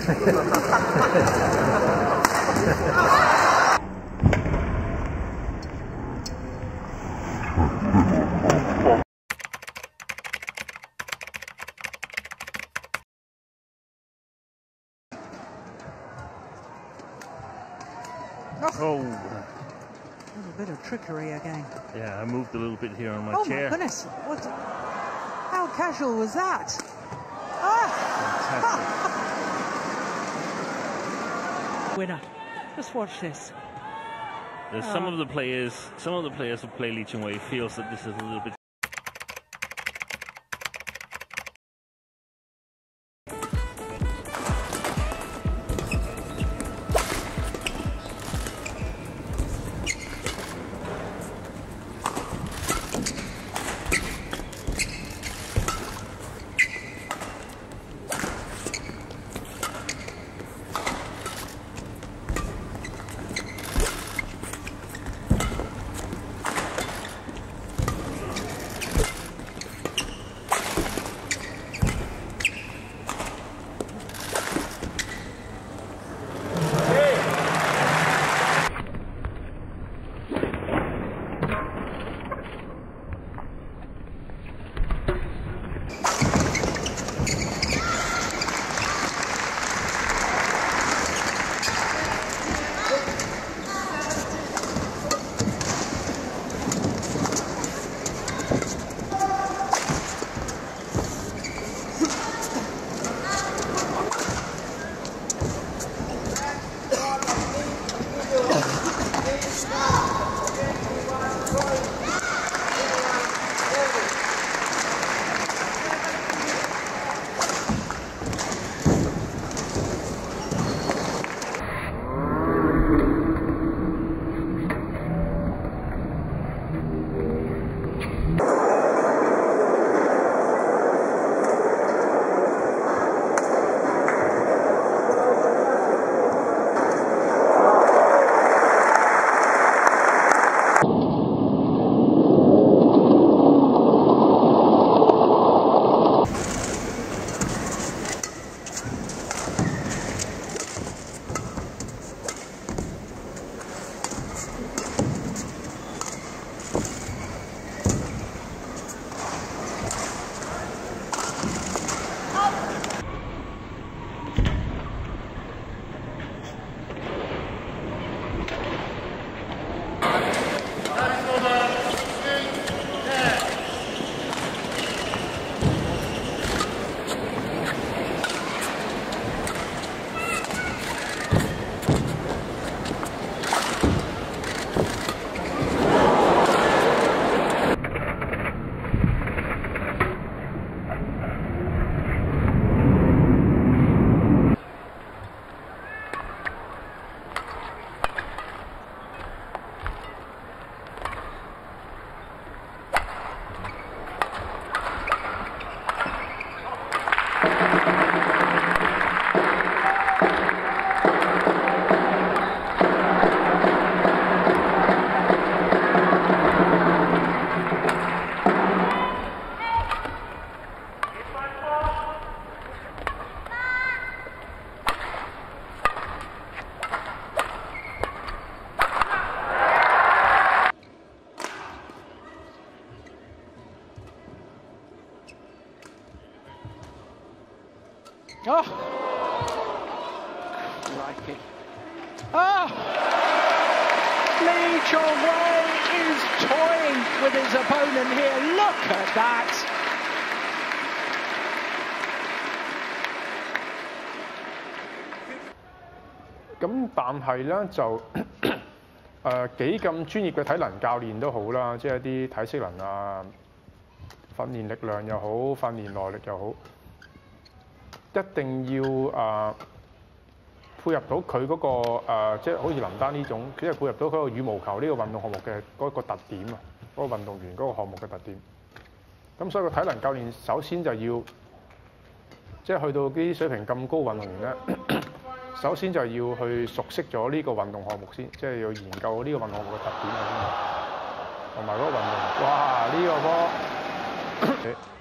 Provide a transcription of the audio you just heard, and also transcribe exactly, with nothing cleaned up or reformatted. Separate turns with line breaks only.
Oh.
A little bit of trickery again.
Yeah, I moved a little bit here on my
oh
chair.
Oh my goodness! What? How casual was that? Ah! Winner. Just watch this.
There's
oh.
some of the players, some of the players who play Lee Chong Wei feels that this is a little bit.
Oh! Crikey. Oh! Lee Chong Wei is toying with his opponent here. Look at that!
咁但係咧就誒幾咁專業嘅體能教練都好啦，即係啲體適能啊、訓練力量又好、訓練耐力又好，一定要誒、呃、配合到佢嗰、那個、呃、即係好似林丹呢種，即係配合到佢個羽毛球呢個運動項目嘅嗰個特點啊，嗰、那個運動員嗰個項目嘅特點。咁所以個體能教練首先就要即係去到啲水平咁高運動員咧。首先就要去熟悉咗呢個運動項目先，即係要研究呢個運動項目嘅特點啊，同埋嗰個運動。哇！呢、這個波〜